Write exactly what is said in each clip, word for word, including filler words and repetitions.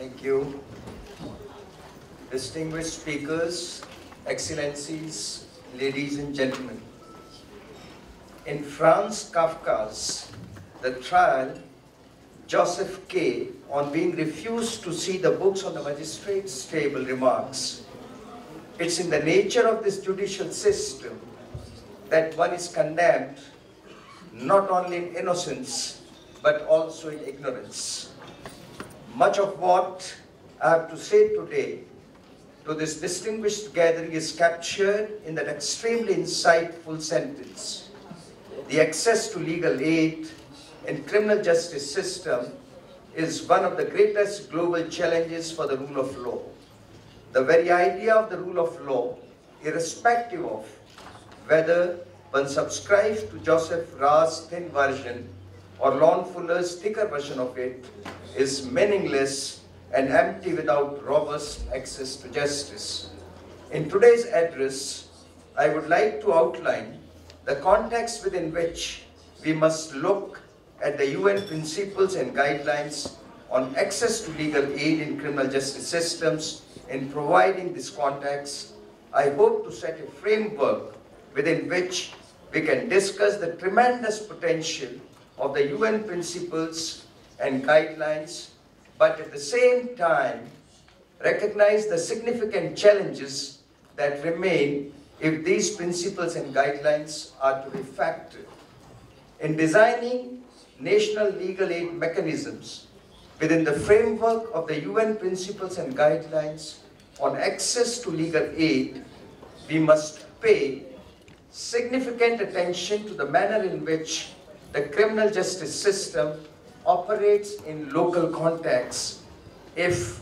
Thank you. Distinguished speakers, excellencies, ladies and gentlemen. In Franz Kafka's The Trial, Joseph K., on being refused to see the books on the magistrate's table, remarks, "It's in the nature of this judicial system that one is condemned not only in innocence, but also in ignorance." Much of what I have to say today to this distinguished gathering is captured in that extremely insightful sentence. The access to legal aid in criminal justice system is one of the greatest global challenges for the rule of law. The very idea of the rule of law, irrespective of whether one subscribes to Joseph Ra's thin version or Lon Fuller's thicker version of it, is meaningless and empty without robust access to justice. In today's address, I would like to outline the context within which we must look at the U N principles and guidelines on access to legal aid in criminal justice systems. In providing this context, I hope to set a framework within which we can discuss the tremendous potential of the U N principles and guidelines, but at the same time recognize the significant challenges that remain if these principles and guidelines are to be effective. In designing national legal aid mechanisms within the framework of the U N principles and guidelines on access to legal aid, we must pay significant attention to the manner in which the criminal justice system operates in local contexts. If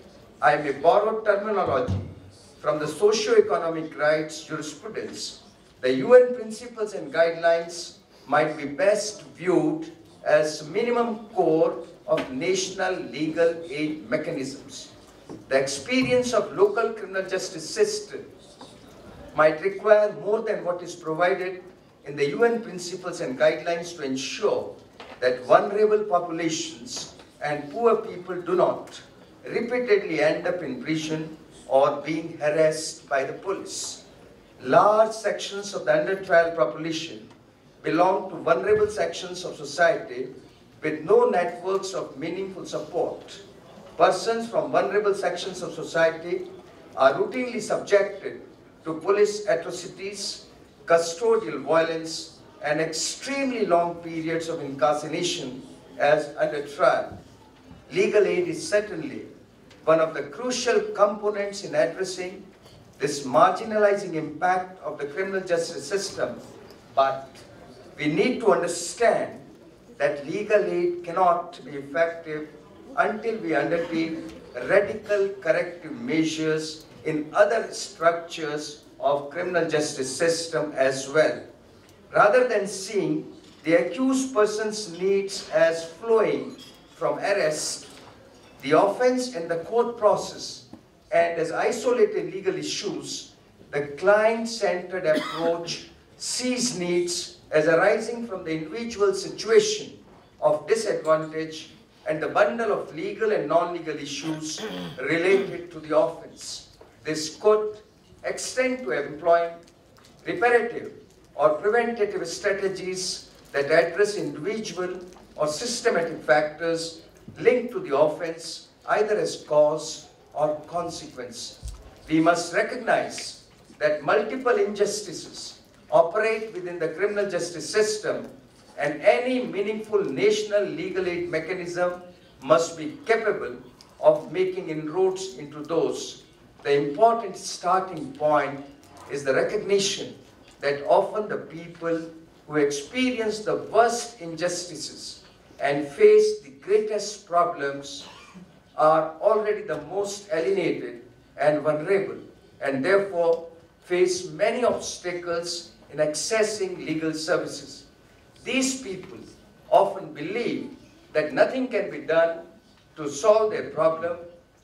I may borrow terminology from the socio-economic rights jurisprudence, the U N principles and guidelines might be best viewed as minimum core of national legal aid mechanisms. The experience of local criminal justice systems might require more than what is provided in the U N principles and guidelines to ensure that vulnerable populations and poor people do not repeatedly end up in prison or being harassed by the police. Large sections of the under-trial population belong to vulnerable sections of society with no networks of meaningful support. Persons from vulnerable sections of society are routinely subjected to police atrocities, custodial violence, and extremely long periods of incarceration as under trial. Legal aid is certainly one of the crucial components in addressing this marginalizing impact of the criminal justice system, but we need to understand that legal aid cannot be effective until we undertake radical corrective measures in other structures of criminal justice system as well. Rather than seeing the accused person's needs as flowing from arrest, the offense and the court process, and as isolated legal issues, the client-centered approach sees needs as arising from the individual situation of disadvantage and the bundle of legal and non-legal issues related to the offense. This could extend to employing reparative or preventative strategies that address individual or systematic factors linked to the offense, either as cause or consequence. We must recognize that multiple injustices operate within the criminal justice system, and any meaningful national legal aid mechanism must be capable of making inroads into those. The important starting point is the recognition that often the people who experience the worst injustices and face the greatest problems are already the most alienated and vulnerable, and therefore face many obstacles in accessing legal services. These people often believe that nothing can be done to solve their problem,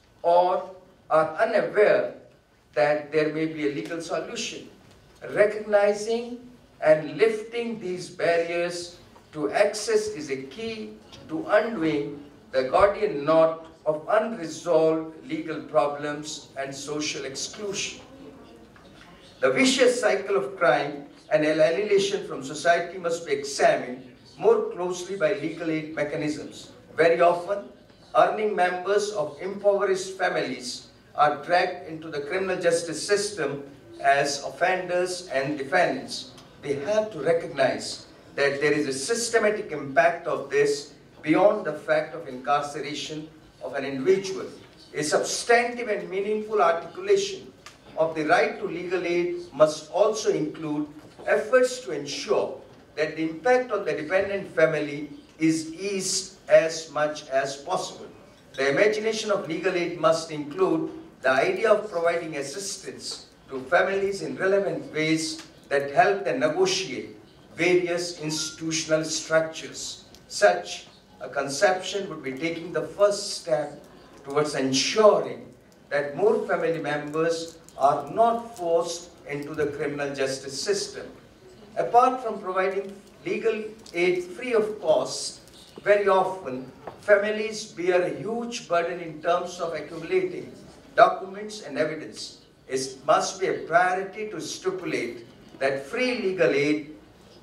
or are unaware that there may be a legal solution. Recognizing and lifting these barriers to access is a key to undoing the Gordian knot of unresolved legal problems and social exclusion. The vicious cycle of crime and alienation from society must be examined more closely by legal aid mechanisms. Very often, earning members of impoverished families are dragged into the criminal justice system as offenders and defendants. We have to recognize that there is a systematic impact of this beyond the fact of incarceration of an individual. A substantive and meaningful articulation of the right to legal aid must also include efforts to ensure that the impact on the dependent family is eased as much as possible. The imagination of legal aid must include the idea of providing assistance to families in relevant ways that help them negotiate various institutional structures. Such a conception would be taking the first step towards ensuring that more family members are not forced into the criminal justice system. Apart from providing legal aid free of cost, very often families bear a huge burden in terms of accumulating documents and evidence. It must be a priority to stipulate that free legal aid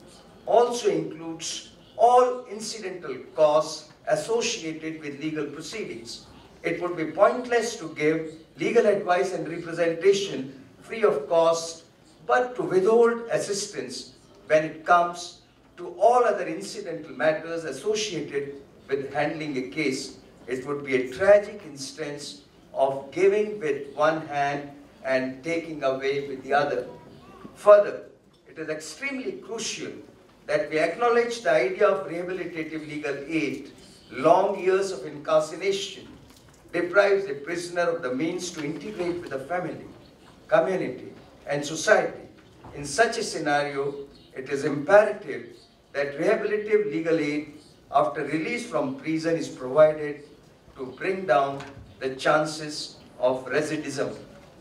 also includes all incidental costs associated with legal proceedings. It would be pointless to give legal advice and representation free of cost, but to withhold assistance when it comes to all other incidental matters associated with handling a case. It would be a tragic instance of giving with one hand and taking away with the other. Further, it is extremely crucial that we acknowledge the idea of rehabilitative legal aid. Long years of incarceration deprives a prisoner of the means to integrate with the family, community, and society. In such a scenario, it is imperative that rehabilitative legal aid after release from prison is provided to bring down the chances of recidivism.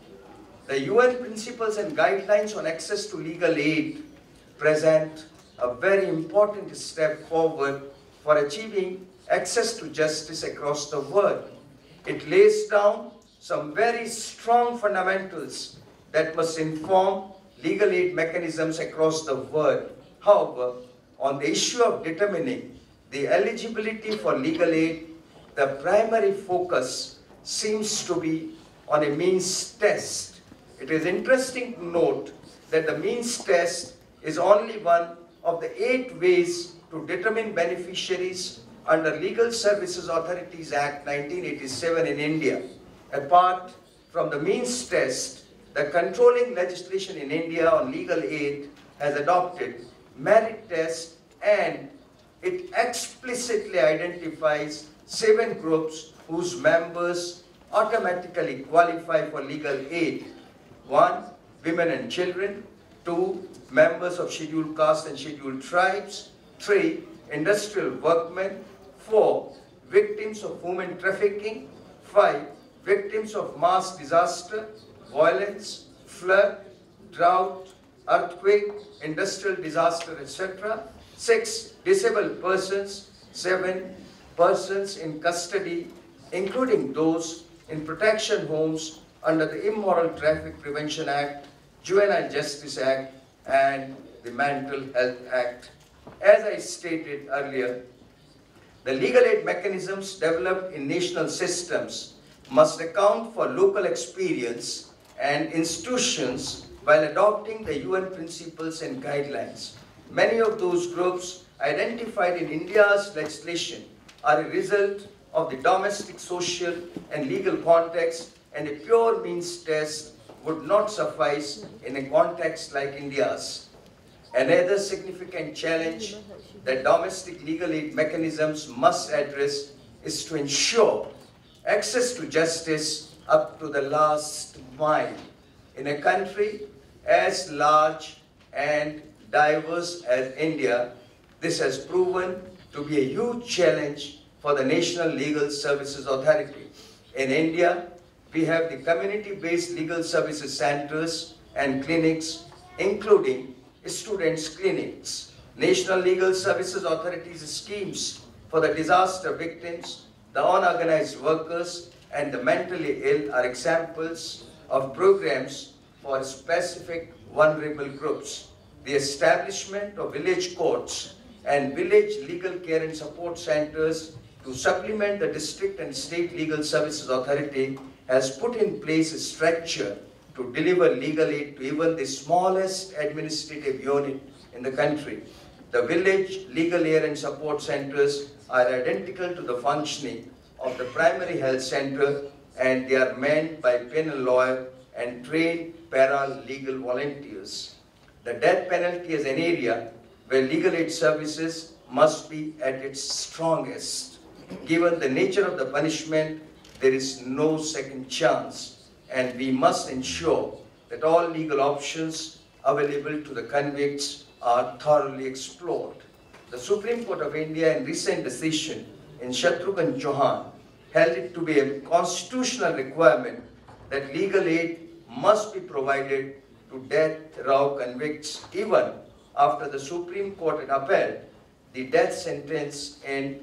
The U N principles and guidelines on access to legal aid present a very important step forward for achieving access to justice across the world. It lays down some very strong fundamentals that must inform legal aid mechanisms across the world. However, on the issue of determining the eligibility for legal aid, the primary focus seems to be on a means test. It is interesting to note that the means test is only one of the eight ways to determine beneficiaries under Legal Services Authorities Act nineteen eighty-seven in India. Apart from the means test, the controlling legislation in India on legal aid has adopted merit test, and it explicitly identifies seven groups whose members automatically qualify for legal aid. One, women and children. Two, members of scheduled castes and scheduled tribes. Three, industrial workmen. Four, victims of human trafficking. Five, victims of mass disaster, violence, flood, drought, earthquake, industrial disaster, et cetera. Six, disabled persons. Seven, persons in custody, including those in protection homes under the Immoral Traffic Prevention Act, Juvenile Justice Act, and the Mental Health Act. As I stated earlier, the legal aid mechanisms developed in national systems must account for local experience and institutions while adopting the U N principles and guidelines. Many of those groups identified in India's legislation are a result of the domestic, social, and legal context, and a pure means test would not suffice in a context like India's. Another significant challenge that domestic legal aid mechanisms must address is to ensure access to justice up to the last mile. In a country as large and diverse as India, this has proven to be a huge challenge for the National Legal Services Authority. In India, we have the community-based legal services centers and clinics, including students' clinics, National Legal Services Authority's schemes for the disaster victims, the the unorganized workers, and the mentally ill are examples of programs for specific vulnerable groups. The establishment of village courts and village legal care and support centers to supplement the district and state legal services authority has put in place a structure to deliver legal aid to even the smallest administrative unit in the country. The village legal aid and support centers are identical to the functioning of the primary health center, and they are manned by penal lawyer and trained paralegal volunteers. The death penalty is an area where legal aid services must be at its strongest. Given the nature of the punishment, there is no second chance, and we must ensure that all legal options available to the convicts are thoroughly explored. The Supreme Court of India, in recent decision in Shatrughan Chauhan, held it to be a constitutional requirement that legal aid must be provided to death row convicts even after the Supreme Court had upheld the death sentence in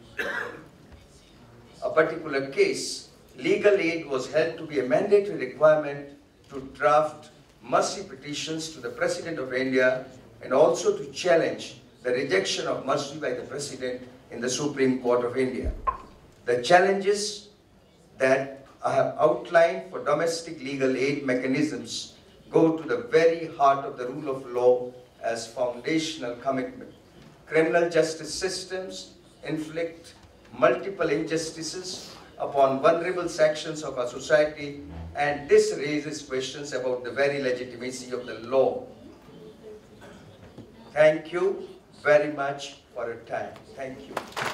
a particular case. Legal aid was held to be a mandatory requirement to draft mercy petitions to the President of India and also to challenge the rejection of mercy by the President in the Supreme Court of India. The challenges that I have outlined for domestic legal aid mechanisms go to the very heart of the rule of law as foundational commitment. Criminal justice systems inflict multiple injustices upon vulnerable sections of our society, and this raises questions about the very legitimacy of the law. Thank you very much for your time. Thank you.